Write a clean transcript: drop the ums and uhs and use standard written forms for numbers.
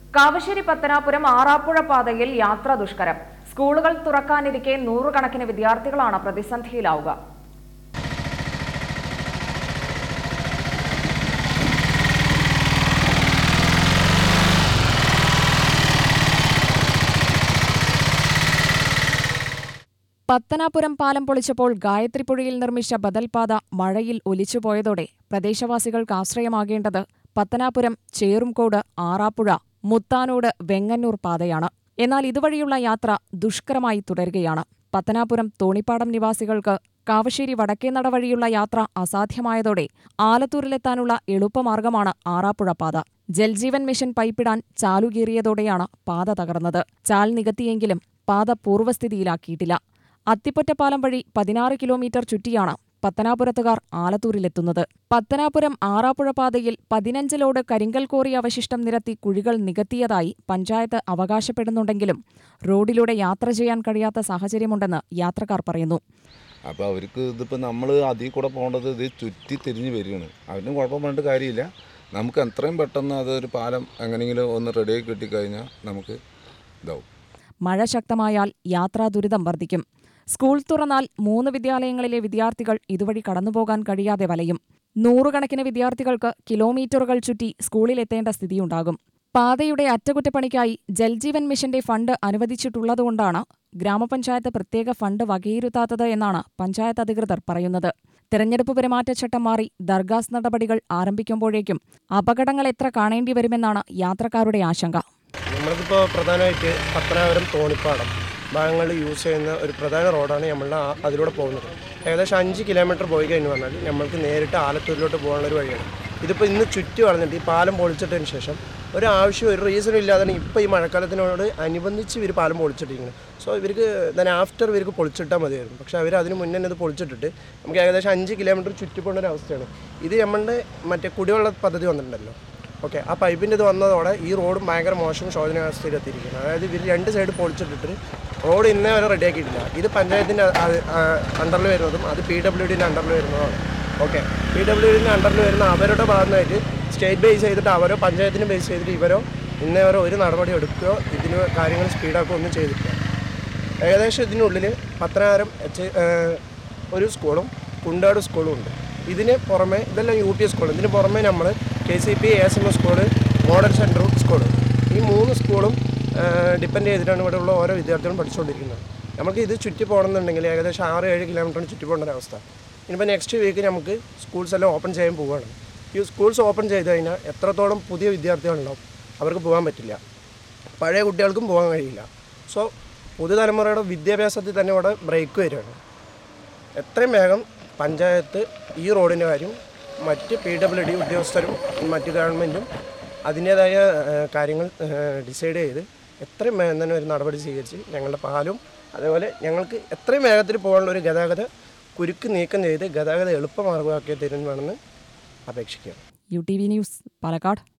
കാവശ്ശേരി പത്തനാപുരം ആറാപ്പുഴ പാതയിൽ യാത്രാ ദുഷ്കരം. സ്കൂളുകൾ തുറക്കാനിരിക്കെ നൂറുകണക്കിന് വിദ്യാർത്ഥികളാണ് പ്രതിസന്ധിയിലാവുക. പത്തനാപുരം പാലം പൊളിച്ചപ്പോൾ ഗായത്രിപ്പുഴയിൽ നിർമ്മിച്ച ബദൽപാത മഴയിൽ ഒലിച്ചുപോയതോടെ പ്രദേശവാസികൾക്ക് ആശ്രയമാകേണ്ടത് പത്തനാപുരം ചേറുംകോട് ആറാപ്പുഴ മുത്താനോട് വെങ്ങന്നൂർ പാതയാണ്. എന്നാൽ ഇതുവഴിയുള്ള യാത്ര ദുഷ്കരമായി തുടരുകയാണ്. പത്തനാപുരം തോണിപ്പാടം നിവാസികൾക്ക് കാവശ്ശേരി വടക്കേനട വഴിയുള്ള യാത്ര അസാധ്യമായതോടെ ആലത്തൂരിലെത്താനുള്ള എളുപ്പമാർഗമാണ് ആറാപ്പുഴ പാത. ജൽജീവൻ മിഷൻ പൈപ്പിടാൻ ചാലുകീറിയതോടെയാണ് പാത തകർന്നത്. ചാൽ നികത്തിയെങ്കിലും പാത പൂർവ്വസ്ഥിതിയിലാക്കിയിട്ടില്ല. അത്തിപ്പൊറ്റപ്പാലം വഴി 16 കിലോമീറ്റർ ചുറ്റിയാണ് പത്തനാപുരത്തുകാർ ആലത്തൂരിലെത്തുന്നത്. പത്തനാപുരം ആറാപ്പുഴ പാതയിൽ 15 ലോഡ് കരിങ്കൽ കോറി അവശിഷ്ടം നിരത്തി കുഴികൾ നികത്തിയതായി പഞ്ചായത്ത് അവകാശപ്പെടുന്നുണ്ടെങ്കിലും റോഡിലൂടെ യാത്ര ചെയ്യാൻ കഴിയാത്ത സാഹചര്യമുണ്ടെന്ന് യാത്രക്കാർ പറയുന്നു. അപ്പോൾ അവർക്ക് ഇതിപ്പോൾ നമ്മൾ അതിൽ കൂടെ പോകേണ്ടത് ഇത് ചുറ്റി തിരിഞ്ഞ് വരികയാണ്. അവരും കുഴപ്പം പറഞ്ഞിട്ട് കാര്യമില്ല. നമുക്ക് എത്രയും പെട്ടെന്ന് അതൊരു പാലം എങ്ങനെയെങ്കിലും ഒന്ന് റെഡിയാക്കി കിട്ടിക്കഴിഞ്ഞാൽ നമുക്ക് ഇതാവും. മഴ ശക്തമായാൽ യാത്രാ ദുരിതം വർദ്ധിക്കും. സ്കൂൾ തുറന്നാൽ 3 വിദ്യാലയങ്ങളിലെ വിദ്യാർത്ഥികൾ ഇതുവഴി കടന്നുപോകാൻ കഴിയാതെ വലയും. നൂറുകണക്കിന് വിദ്യാർത്ഥികൾക്ക് കിലോമീറ്ററുകൾ ചുറ്റി സ്കൂളിലെത്തേണ്ട സ്ഥിതിയുണ്ടാകും. പാതയുടെ അറ്റകുറ്റപ്പണിക്കായി ജൽജീവൻ മിഷന്റെ ഫണ്ട് അനുവദിച്ചിട്ടുള്ളതുകൊണ്ടാണ് ഗ്രാമപഞ്ചായത്ത് പ്രത്യേക ഫണ്ട് വകയിരുത്താത്തത് എന്നാണ് പഞ്ചായത്ത് അധികൃതർ പറയുന്നത്. തെരഞ്ഞെടുപ്പ് പെരുമാറ്റച്ചട്ടം മാറി ദർഗാസ് നടപടികൾ ആരംഭിക്കുമ്പോഴേക്കും അപകടങ്ങൾ എത്ര കാണേണ്ടി വരുമെന്നാണ് യാത്രക്കാരുടെ ആശങ്ക. നമ്മൾക്കിപ്പോൾ പ്രധാനമായിട്ട് പത്തനാപുരം തോണിപ്പാടം ഭാഗങ്ങളിൽ യൂസ് ചെയ്യുന്ന ഒരു പ്രധാന റോഡാണ് നമ്മൾ അതിലൂടെ പോകുന്നത്. ഏകദേശം 5 കിലോമീറ്റർ പോയി കഴിഞ്ഞ് പറഞ്ഞാൽ നമ്മൾക്ക് നേരിട്ട് ആലത്തൂരിലോട്ട് പോകാനുള്ളൊരു വഴിയാണ്. ഇതിപ്പോൾ ഇന്ന് ചുറ്റി വളർന്നിട്ട് ഈ പാലം പൊളിച്ചിട്ടതിന് ശേഷം ഒരു റീസണും ഇല്ലാതെ ഇപ്പോൾ ഈ മഴക്കാലത്തിനോട് അനുബന്ധിച്ച് ഇവർ പാലം പൊളിച്ചിട്ടിരിക്കുന്നത്. സോ ഇവർക്ക് തന്നെ ആഫ്റ്റർ ഇവർക്ക് പൊളിച്ചിട്ടാൽ മതിയായിരുന്നു. പക്ഷേ അവർ അതിന് മുന്നേ ഇത് പൊളിച്ചിട്ടിട്ട് നമുക്ക് ഏകദേശം 5 കിലോമീറ്റർ ചുറ്റി പോകുന്ന ഒരു അവസ്ഥയാണ്. ഇത് നമ്മളുടെ മറ്റേ കുടിവെള്ള പദ്ധതി വന്നിട്ടുണ്ടല്ലോ, ഓക്കെ, ആ പൈപ്പിൻ്റെ ഇത് വന്നതോടെ ഈ റോഡ് ഭയങ്കര മോശം ശോചനാവസ്ഥയിൽ എത്തിയിരിക്കുന്നത്. അതായത് ഇവർ 2 സൈഡ് പൊളിച്ചിട്ടിട്ട് റോഡ് ഇന്നേ വരെ റെഡിയാക്കിയിട്ടില്ല. ഇത് പഞ്ചായത്തിൻ്റെ അണ്ടറിൽ വരുന്നതും അത് PWDൻ്റെ അണ്ടറിൽ വരുന്നതാണ്. ഓക്കെ, PWDൻ്റെ അണ്ടറിൽ വരുന്ന അവരുടെ ഭാഗമായിട്ട് സ്റ്റേറ്റ് ബേസ് ചെയ്തിട്ട് അവരോ പഞ്ചായത്തിന് ബേസ് ചെയ്തിട്ട് ഇവരോ ഇന്നേ വരെ ഒരു നടപടി എടുക്കുകയോ ഇതിന് കാര്യങ്ങൾ സ്പീഡാക്കുകയോ ഒന്നും ചെയ്തിട്ടില്ല. ഏകദേശം ഇതിനുള്ളിൽ പത്തനാപുരം ഒരു സ്കൂളും കുണ്ടാട് സ്കൂളും ഉണ്ട്. ഇതിന് പുറമെ ഇതെല്ലാം UP സ്കൂൾ. ഇതിന് പുറമെ നമ്മൾ KCP ASM school, model centre school, ഈ 3 സ്കൂളും ഡിപ്പെൻഡ് ചെയ്തിട്ടാണ് ഇവിടെ ഉള്ള ഓരോ വിദ്യാർത്ഥികളും പഠിച്ചുകൊണ്ടിരിക്കുന്നത്. നമുക്ക് ഇത് ചുറ്റി പോകണമെന്നുണ്ടെങ്കിൽ ഏകദേശം 6-7 കിലോമീറ്ററിന് ചുറ്റി പോകേണ്ട ഒരവസ്ഥ. ഇനിയിപ്പോൾ നെക്സ്റ്റ് വീക്ക് നമുക്ക് സ്കൂൾസ് എല്ലാം ഓപ്പൺ ചെയ്യാൻ പോവുകയാണ്. ഈ സ്കൂൾസ് ഓപ്പൺ ചെയ്ത് കഴിഞ്ഞാൽ എത്രത്തോളം പുതിയ വിദ്യാർത്ഥികളുണ്ടാവും, അവർക്ക് പോകാൻ പറ്റില്ല, പഴയ കുട്ടികൾക്കും പോകാൻ കഴിയില്ല. സോ പുതുതലമുറയുടെ വിദ്യാഭ്യാസത്തിൽ തന്നെ ഇവിടെ ബ്രേക്ക് വരികയാണ്. എത്രയും വേഗം പഞ്ചായത്ത് ഈ റോഡിൻ്റെ കാര്യം മറ്റ് PWD ഉദ്യോഗസ്ഥരും മറ്റ് ഗവൺമെൻറ്റും അതിൻ്റേതായ കാര്യങ്ങൾ ഡിസൈഡ് ചെയ്ത് എത്രയും വേഗം തന്നെ ഒരു നടപടി സ്വീകരിച്ച് ഞങ്ങളുടെ പാലും അതേപോലെ ഞങ്ങൾക്ക് എത്രയും വേഗത്തിൽ പോകാനുള്ള ഒരു ഗതാഗത കുരുക്ക് നീക്കം ചെയ്ത് ഗതാഗത എളുപ്പമാർഗമാക്കി തരുന്നതാണെന്ന് അപേക്ഷിക്കുകയാണ്. UTV news, Palakkad.